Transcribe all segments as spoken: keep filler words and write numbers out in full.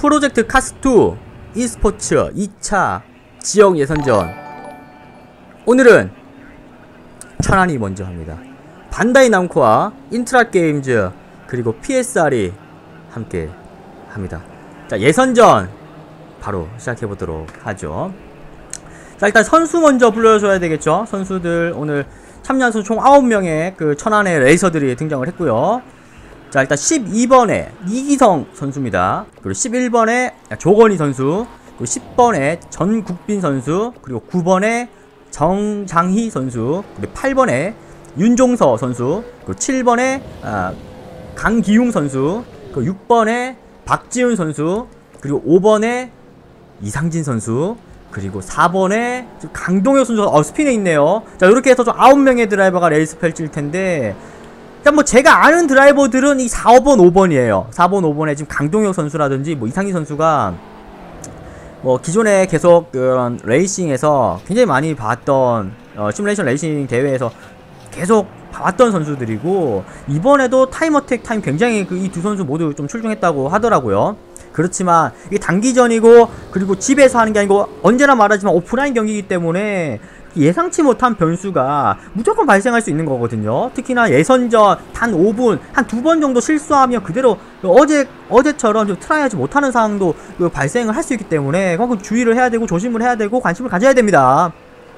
프로젝트 카스투 e스포츠 이 차 지역 예선전. 오늘은 천안이 먼저 합니다. 반다이 남코와 인트라 게임즈 그리고 피에스알이 함께 합니다. 자, 예선전 바로 시작해보도록 하죠. 자, 일단 선수 먼저 불러줘야 되겠죠. 선수들 오늘 참여한 선수 총 아홉 명의 그 천안의 레이서들이 등장을 했고요. 자, 일단 십이 번에 이기성 선수입니다. 그리고 십일 번에 조건희 선수, 그리고 십 번에 전국빈 선수, 그리고 구 번에 정장희 선수, 그리고 팔 번에 윤종서 선수, 그리고 칠 번에 아, 강기웅 선수, 그리고 육 번에 박지훈 선수, 그리고 오 번에 이상진 선수, 그리고 사 번에 강동혁 선수가 어, 스핀에 있네요. 자, 이렇게 해서 좀 아홉 명의 드라이버가 레이스 펼칠 텐데, 일단 뭐 제가 아는 드라이버들은 이 사, 오 번, 오 번이에요. 사 번, 오 번에 지금 강동혁 선수라든지 뭐 이상희 선수가 뭐 기존에 계속 그런 레이싱에서 굉장히 많이 봤던 어, 시뮬레이션 레이싱 대회에서 계속 봤던 선수들이고, 이번에도 타임어택 타임 굉장히 그 이 두 선수 모두 좀 출중했다고 하더라고요. 그렇지만 이게 단기전이고 그리고 집에서 하는 게 아니고 언제나 말하지만 오프라인 경기이기 때문에 예상치 못한 변수가 무조건 발생할 수 있는 거거든요. 특히나 예선전 단 오 분, 한 두 번 정도 실수하면 그대로 어제, 어제처럼 좀 트라이하지 못하는 상황도 그 발생을 할 수 있기 때문에 그만큼 주의를 해야 되고 조심을 해야 되고 관심을 가져야 됩니다.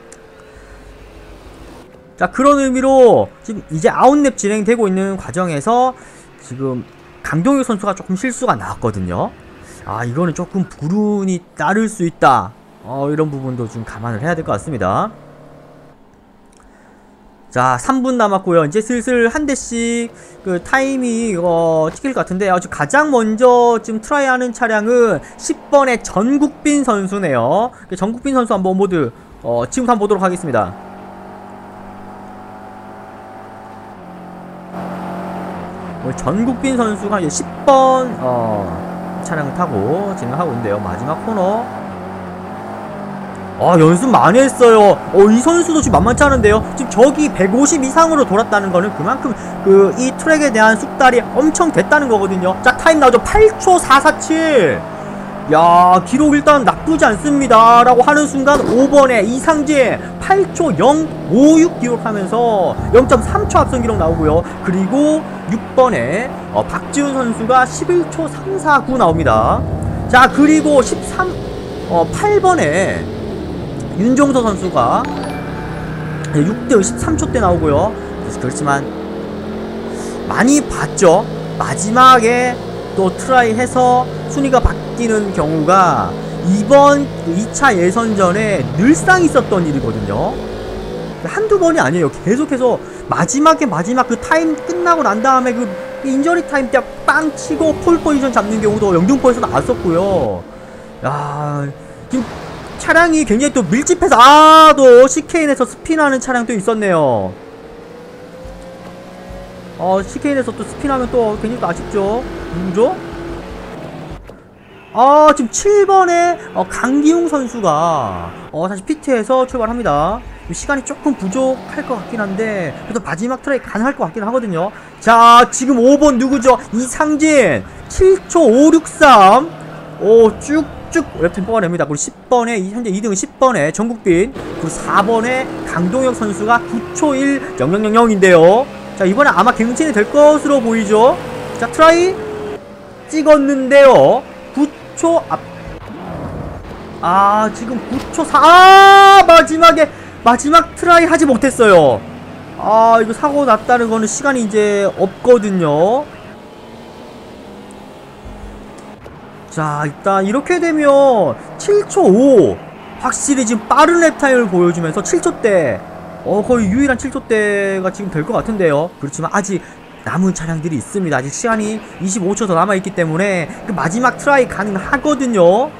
자, 그런 의미로 지금 이제 아웃랩 진행되고 있는 과정에서 지금 강동혁 선수가 조금 실수가 나왔거든요. 아, 이거는 조금 불운이 따를 수 있다. 어, 이런 부분도 좀 감안을 해야 될 것 같습니다. 자, 삼 분 남았고요. 이제 슬슬 한 대씩 그 타임이 어, 찍힐 것 같은데, 아주 가장 먼저 지금 트라이 하는 차량은 십 번의 전국빈 선수네요. 전국빈 선수 한번 모두 어, 지금부터 한번 보도록 하겠습니다. 전국빈 선수가 이제 십 번 어, 차량을 타고 진행하고 있는데요. 마지막 코너. 아, 연습 많이 했어요. 어, 이 선수도 지금 만만치 않은데요. 지금 저기 백오십 이상으로 돌았다는 거는 그만큼 그 이 트랙에 대한 숙달이 엄청 됐다는 거거든요. 자, 타임 나오죠. 팔 초 사사칠. 야, 기록 일단 나쁘지 않습니다 라고 하는 순간 오 번에 이상진 팔 초 영오육 기록하면서 영 점 삼 초 앞선 기록 나오고요. 그리고 육 번에 어, 박지훈 선수가 십일 초 삼사구 나옵니다. 자, 그리고 십삼, 어, 팔 번에 윤종서 선수가 육 등 십삼 초 대 나오고요. 그렇지만 많이 봤죠. 마지막에 또 트라이 해서 순위가 바뀌는 경우가 이번 이 차 예선전에 늘상 있었던 일이거든요. 한두 번이 아니에요. 계속해서 마지막에 마지막 그 타임 끝나고 난 다음에 그 인저리 타임 때 빵 치고 폴 포지션 잡는 경우도 영등포에서 나왔었고요. 야, 지금 차량이 굉장히 또 밀집해서, 아, 또 씨케이엔에서 스핀하는 차량도 있었네요. 어, 씨케이엔에서 또 스핀하면 또 굉장히 또 아쉽죠. 누구죠? 아, 지금 칠 번에 어, 강기웅 선수가 어, 다시 피트에서 출발합니다. 시간이 조금 부족할 것 같긴 한데 그래도 마지막 트라이 가능할 것 같긴 하거든요. 자, 지금 오 번 누구죠? 이상진 칠 초 오육삼. 오, 쭉쭉 랩템 뽑아냅니다. 그리고 십 번에 현재 이 등은 십 번에 전국빈, 그리고 사 번에 강동혁 선수가 구 초 일 영영영영인데요 자, 이번에 아마 갱신이 될 것으로 보이죠. 자, 트라이 찍었는데요. 구 초 앞. 아, 지금 구 초 사. 아, 마지막에 마지막 트라이 하지 못했어요. 아, 이거 사고 났다는 거는 시간이 이제 없거든요. 자, 일단 이렇게 되면 칠 초 오. 확실히 지금 빠른 랩타임을 보여주면서 칠 초 대 어, 거의 유일한 칠 초 대가 지금 될 것 같은데요. 그렇지만 아직 남은 차량들이 있습니다. 아직 시간이 이십오 초 더 남아있기 때문에 그 마지막 트라이 가능하거든요.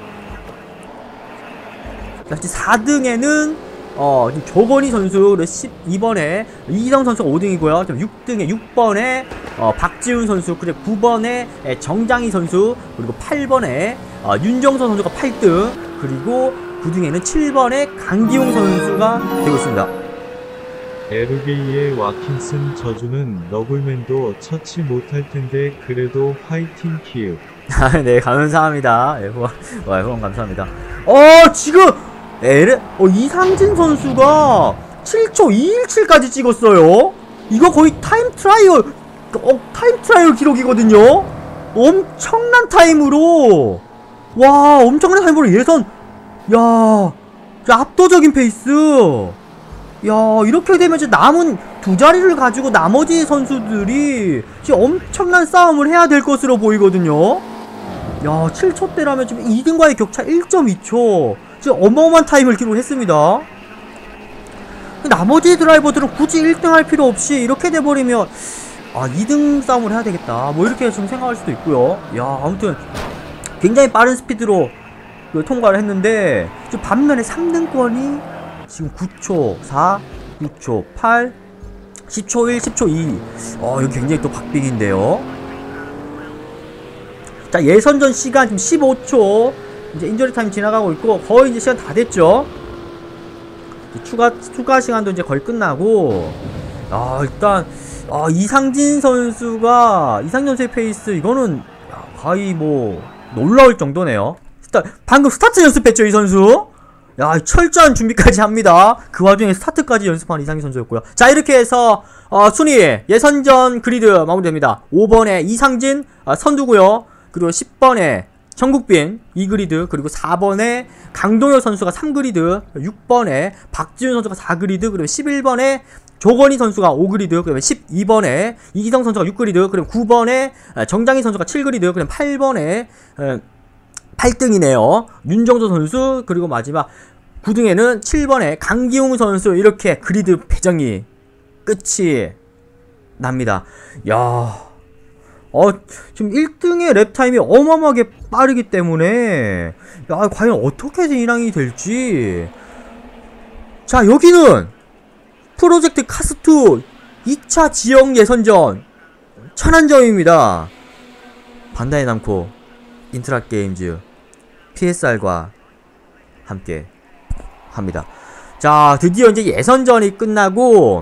자, 사 등에는 어, 조건희 선수 십이 번에 이기성 선수가 오 등이고요. 육 등에 육 번에 어, 박지훈 선수, 그리고 구 번에 정장희 선수, 그리고 팔 번에 어, 윤정서 선수가 팔 등, 그리고 구 등에는 칠 번에 강기웅 선수가 되고 있습니다. 에르게이의 와킨슨 저주는 너굴맨도 처치 못할 텐데 그래도 화이팅 키읔. 아, 네, 감사합니다. 예, 후원, 와, 후원 감사합니다. 어, 지금, 에레, 어, 이상진 선수가 칠 초 이십칠까지 찍었어요? 이거 거의 타임 트라이얼, 어, 타임 트라이얼 기록이거든요? 엄청난 타임으로, 와, 엄청난 타임으로 예선, 야, 압도적인 페이스. 야, 이렇게 되면 이제 남은 두 자리를 가지고 나머지 선수들이 지금 엄청난 싸움을 해야 될 것으로 보이거든요. 야, 칠 초대라면 지금 이 등과의 격차 일 점 이 초. 지금 어마어마한 타임을 기록했습니다. 나머지 드라이버들은 굳이 일 등 할 필요 없이 이렇게 돼버리면 아, 이 등 싸움을 해야 되겠다, 뭐 이렇게 좀 생각할 수도 있고요. 야, 아무튼 굉장히 빠른 스피드로 그 통과를 했는데, 지금 반면에 삼 등권이 지금 구 초 사, 구 초 팔, 십 초 일, 십 초 이. 어, 이거 굉장히 또 박빙인데요. 자, 예선전 시간 지금 십오 초. 이제 인저리 타임 지나가고 있고, 거의 이제 시간 다 됐죠. 추가, 추가 시간도 이제 거의 끝나고, 아, 일단, 아, 이상진 선수가, 이상진 선수의 페이스, 이거는, 거의 뭐, 놀라울 정도네요. 스타, 방금 스타트 연습했죠, 이 선수? 야, 철저한 준비까지 합니다. 그 와중에 스타트까지 연습한 이상진 선수였고요. 자, 이렇게 해서, 어, 순위, 예선전 그리드 마무리됩니다. 오 번에 이상진, 아, 선두고요. 그리고 십 번에 정국빈 이 그리드, 그리고 사 번에 강동혁 선수가 삼 그리드, 육 번에 박지훈 선수가 사 그리드, 그리고 십일 번에 조건희 선수가 오 그리드, 그리고 십이 번에 이기성 선수가 육 그리드, 그리고 구 번에 정장희 선수가 칠 그리드, 그리고 팔 번에 팔 등이네요. 윤정조 선수, 그리고 마지막 구 등에는 칠 번에 강기웅 선수. 이렇게 그리드 배정이 끝이 납니다. 야, 어, 지금 일 등의 랩타임이 어마어마하게 빠르기 때문에, 야, 과연 어떻게 진행이 될지. 자, 여기는 프로젝트 카스투 이 차 지역 예선전 천안점입니다. 반다이 남코 인트라 게임즈 피에스알과 함께 합니다. 자, 드디어 이제 예선전이 끝나고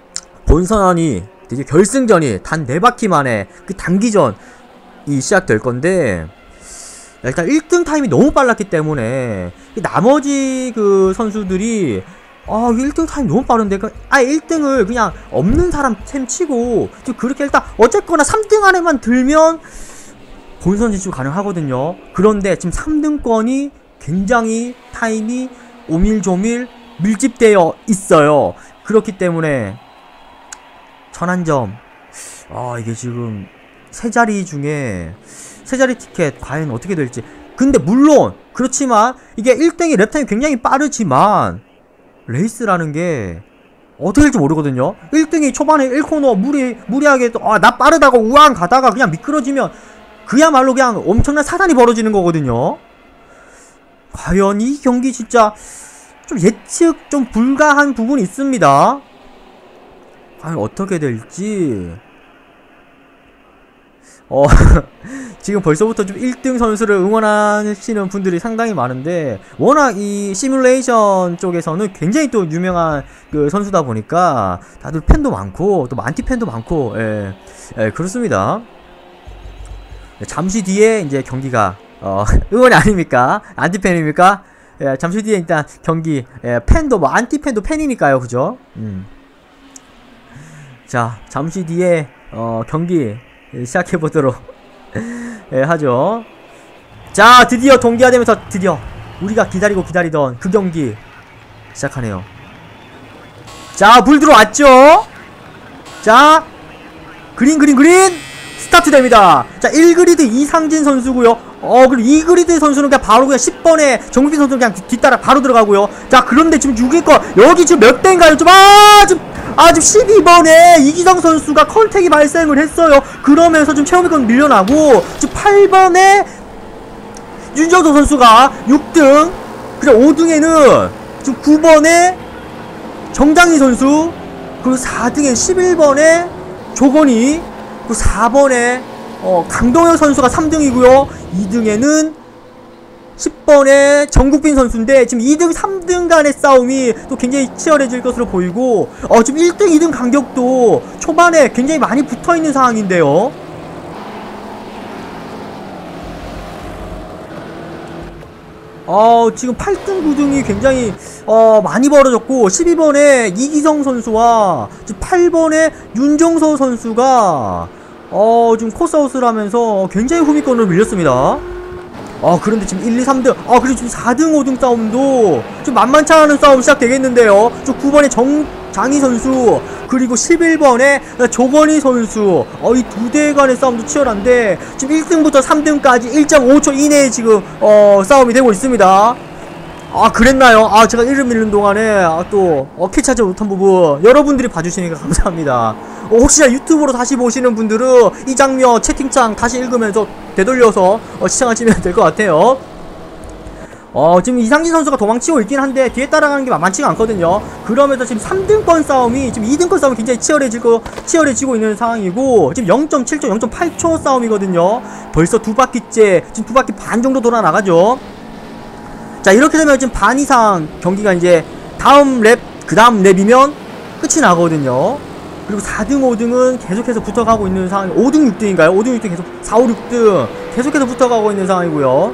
본선이 이제 결승전이 단 네 바퀴 만에 그 단기전이 시작될 건데, 일단 일 등 타임이 너무 빨랐기 때문에 나머지 그 선수들이 아, 일 등 타임 너무 빠른데, 아, 일 등을 그냥 없는 사람 셈 치고 좀 그렇게 일단 어쨌거나 삼 등 안에만 들면 본선 진출 가능하거든요. 그런데 지금 삼 등권이 굉장히 타임이 오밀조밀 밀집되어 있어요. 그렇기 때문에 천안점, 아, 이게 지금 세 자리 중에 세 자리 티켓 과연 어떻게 될지. 근데 물론 그렇지만 이게 일 등이 랩타임이 굉장히 빠르지만 레이스라는 게 어떻게 될지 모르거든요. 일 등이 초반에 일 코너 무리, 무리하게 또, 아, 나 빠르다고 우왕 가다가 그냥 미끄러지면 그야말로 그냥 엄청난 사단이 벌어지는 거거든요. 과연 이 경기 진짜 좀 예측 좀 불가한 부분이 있습니다. 과연 어떻게 될지. 어, 지금 벌써부터 좀 일 등 선수를 응원하시는 분들이 상당히 많은데, 워낙 이 시뮬레이션 쪽에서는 굉장히 또 유명한 그 선수다 보니까 다들 팬도 많고 또 안티 팬도 많고, 예, 예, 그렇습니다. 잠시 뒤에 이제 경기가, 어, 응원이 아닙니까? 안티 팬입니까? 예, 잠시 뒤에 일단 경기, 예, 팬도 뭐 안티 팬도 팬이니까요, 그죠? 음. 자, 잠시 뒤에 어, 경기 시작해보도록 예, 하죠. 자, 드디어 동기화되면서 드디어 우리가 기다리고 기다리던 그 경기 시작하네요. 자, 불 들어왔죠. 자, 그린 그린 그린 스타트 됩니다. 자, 일 그리드 이상진 선수고요. 어, 그리고 이 그리드 선수는 그냥 바로 그냥 십 번에 정국빈 선수는 그냥 뒤따라 바로 들어가고요. 자, 그런데 지금 육 위권 여기 지금 몇 대인가요? 좀, 아, 지금 아, 지금 십이 번에 이기성 선수가 컨택이 발생을 했어요. 그러면서 지금 최후위권 밀려나고, 지금 팔 번에 윤정도 선수가 육 등, 그리고 오 등에는 지금 구 번에 정장희 선수, 그리고 사 등에 십일 번에 조건희, 그리고 사 번에 어, 강동혁 선수가 삼 등이고요. 이 등에는 십 번에 정국빈 선수인데, 지금 이 등, 삼 등 간의 싸움이 또 굉장히 치열해질 것으로 보이고, 어, 지금 일 등, 이 등 간격도 초반에 굉장히 많이 붙어있는 상황인데요. 어, 지금 팔 등, 구 등이 굉장히 어, 많이 벌어졌고 십이 번에 이기성 선수와 팔 번에 윤정서 선수가 어, 지금 코스아웃을 하면서 굉장히 후미권으로 밀렸습니다. 어, 그런데 지금 일, 이, 삼 등, 아, 그리고 지금 사 등, 오 등 싸움도 좀 만만치 않은 싸움 시작되겠는데요. 좀 구 번에 정장희 선수, 그리고 십일 번에 조건희 선수, 어, 이 두 대 간의 싸움도 치열한데, 지금 일 등부터 삼 등까지 일 점 오 초 이내에 지금, 어, 싸움이 되고 있습니다. 아, 그랬나요? 아, 제가 이름 읽는 동안에, 아, 또, 어, 캐치하지 못한 부분, 여러분들이 봐주시니까 감사합니다. 어, 혹시나 유튜브로 다시 보시는 분들은 이 장면 채팅창 다시 읽으면서 되돌려서 어, 시청하시면 될 것 같아요. 어, 지금 이상진 선수가 도망치고 있긴 한데 뒤에 따라가는 게 만만치가 않거든요. 그러면서 지금 삼 등권 싸움이 지금 이 등권 싸움이 굉장히 치열해지고 치열해지고 있는 상황이고, 지금 영 점 칠 초, 영 점 팔 초 싸움이거든요. 벌써 두 바퀴째, 지금 두 바퀴 반 정도 돌아 나가죠. 자, 이렇게 되면 지금 반 이상 경기가 이제 다음 랩, 그 다음 랩이면 끝이 나거든요. 그리고 사 등, 오 등은 계속해서 붙어가고 있는 상황. 오 등, 육 등인가요? 오 등, 육 등 계속 사, 오, 육 등 계속해서 붙어가고 있는 상황이고요.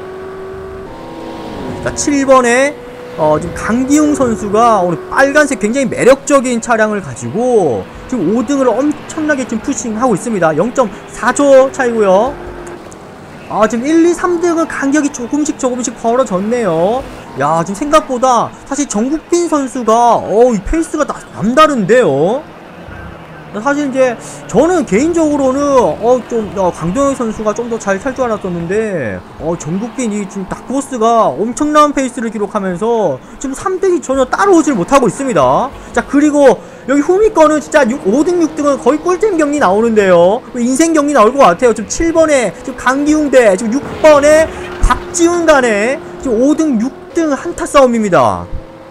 자, 칠 번에 어, 지금 강기웅 선수가 오늘 빨간색 굉장히 매력적인 차량을 가지고 지금 오 등을 엄청나게 지금 푸싱하고 있습니다. 영 점 사 초 차이고요. 아, 지금 일, 이, 삼 등은 간격이 조금씩 조금씩 벌어졌네요. 야, 지금 생각보다 사실 정국빈 선수가 어, 이 페이스가 나, 남다른데요. 사실 이제 저는 개인적으로는 어 좀 어, 강동혁 선수가 좀 더 잘 탈 줄 알았었는데 어 정국빈이 지금 다크호스가 엄청난 페이스를 기록하면서 지금 삼 등이 전혀 따라오질 못하고 있습니다. 자, 그리고 여기 후미권은 진짜 오 등, 육 등은 거의 꿀잼 경기 나오는데요. 인생 경기 나올 것 같아요. 지금 칠 번에 지금 강기웅 대 지금 육 번에 박지훈 간에 지금 오 등, 육 등 한타 싸움입니다.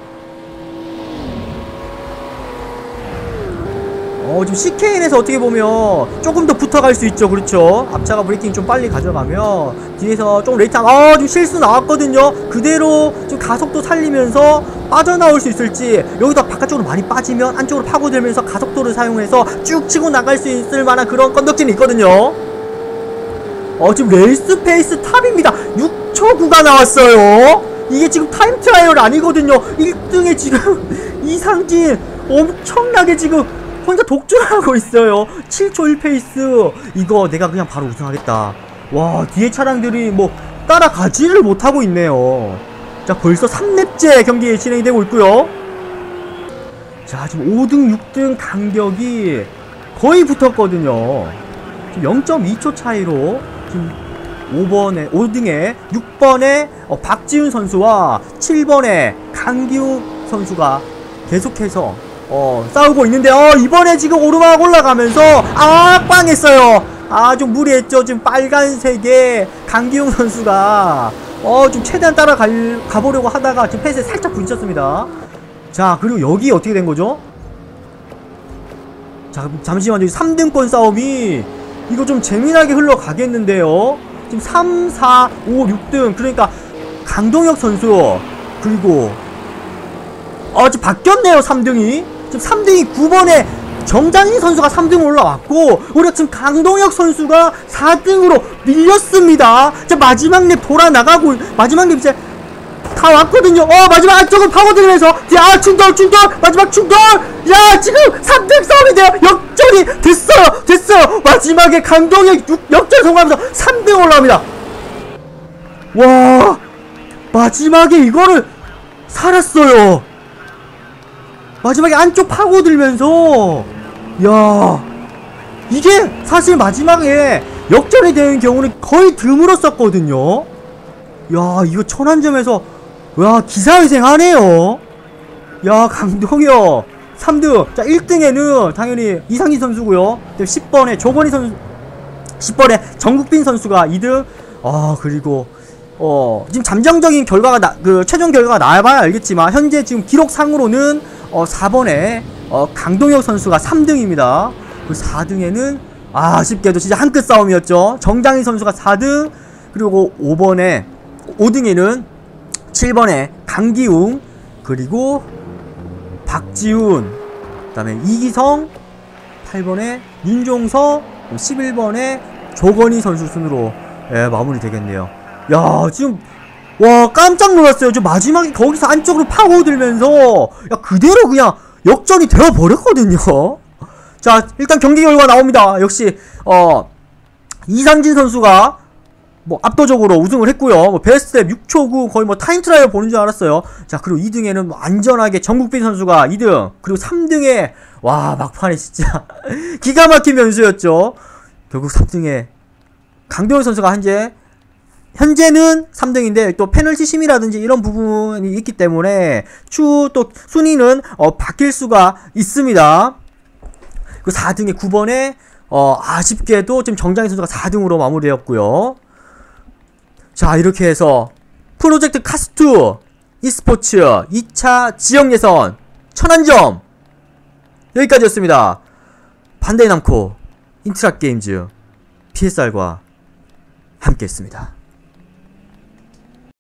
어, 지금 씨케이엔에서 어떻게 보면 조금 더 붙어갈 수 있죠. 그렇죠. 앞차가 브레이킹 좀 빨리 가져가면 뒤에서 좀 레이트, 아, 지금 실수 나왔거든요. 그대로 지금 가속도 살리면서 빠져나올 수 있을지, 여기다 바깥쪽으로 많이 빠지면 안쪽으로 파고들면서 가속도를 사용해서 쭉 치고 나갈 수 있을 만한 그런 건덕진이 있거든요. 어, 지금 레이스 페이스 탑입니다. 육 초 구가 나왔어요. 이게 지금 타임 트라이얼 아니거든요. 일 등에 지금 이상진 엄청나게 지금 혼자 독주하고 있어요. 칠 초 일 페이스. 이거 내가 그냥 바로 우승하겠다. 와, 뒤에 차량들이 뭐 따라가지를 못하고 있네요. 자, 벌써 삼 렙째 경기 진행이 되고 있고요. 자, 지금 오 등, 육 등 간격이 거의 붙었거든요. 지금 영 점 이 초 차이로 지금 오 번에, 오 등에 육 번에 어, 박지훈 선수와 칠 번에 강기웅 선수가 계속해서 어, 싸우고 있는데, 어, 이번에 지금 오르막 올라가면서, 아, 꽝 했어요. 아, 좀 무리했죠. 지금 빨간색에 강기웅 선수가, 어, 좀 최대한 따라가, 가보려고 하다가 지금 펜스에 살짝 부딪혔습니다. 자, 그리고 여기 어떻게 된 거죠? 자, 잠시만요. 삼 등권 싸움이, 이거 좀 재미나게 흘러가겠는데요. 지금 삼, 사, 오, 육 등. 그러니까, 강동혁 선수, 그리고, 어, 지금 바뀌었네요. 삼 등이. 지금 삼 등이 구 번에 정장희 선수가 삼 등 올라왔고, 우리가 지금 강동혁 선수가 사 등으로 밀렸습니다. 자, 마지막 랩 돌아 나가고, 마지막 랩 이제 다 왔거든요. 어, 마지막 안쪽을 파고들면서, 야, 충돌, 충돌, 마지막 충돌! 야, 지금 삼 등 싸움이 돼요! 역전이 됐어요! 됐어요! 마지막에 강동혁 육, 역전 성공하면서 삼 등 올라옵니다. 와, 마지막에 이거를 살았어요. 마지막에 안쪽 파고들면서, 야, 이게 사실 마지막에 역전이 되는 경우는 거의 드물었었거든요. 야, 이거 천안점에서, 야, 기사회생 하네요. 야, 강동혁 삼 등. 자, 일 등에는 당연히 이상진 선수고요. 십 번에 조건희 선수, 십 번에 정국빈 선수가 이 등. 아, 그리고 어, 지금 잠정적인 결과가 나, 그 최종 결과가 나와봐야 알겠지만 현재 지금 기록상으로는 어, 사 번에 어, 강동혁 선수가 삼 등입니다. 그 사 등에는 아, 아쉽게도 진짜 한 끗 싸움이었죠. 정장희 선수가 사 등, 그리고 오 번에 오 등에는 칠 번에 강기웅, 그리고 박지훈, 그 다음에 이기성, 팔 번에 윤종서, 십일 번에 조건희 선수 순으로 예, 마무리 되겠네요. 야, 지금 와, 깜짝 놀랐어요. 저 마지막에 거기서 안쪽으로 파고들면서 야, 그대로 그냥 역전이 되어버렸거든요. 자, 일단 경기 결과 나옵니다. 역시 어 이상진 선수가 뭐 압도적으로 우승을 했고요. 뭐 베스트랩 육 초 구 거의 뭐 타임 트라이얼 보는 줄 알았어요. 자, 그리고 이 등에는 뭐 안전하게 정국빈 선수가 이 등, 그리고 삼 등에 와, 막판에 진짜 기가 막힌 변수였죠. 결국 삼 등에 강병호 선수가 현재 현재는 삼 등인데 또 페널티 심의라든지 이런 부분이 있기 때문에 추후 또 순위는 어, 바뀔 수가 있습니다. 그 사 등에 구 번에 어, 아쉽게도 지금 정장희 선수가 사 등으로 마무리되었고요. 자, 이렇게 해서 프로젝트 카스투 e스포츠 이 차 지역 예선 천안 점 여기까지였습니다. 반다이 남코 인트라 게임즈 피에스알과 함께 했습니다.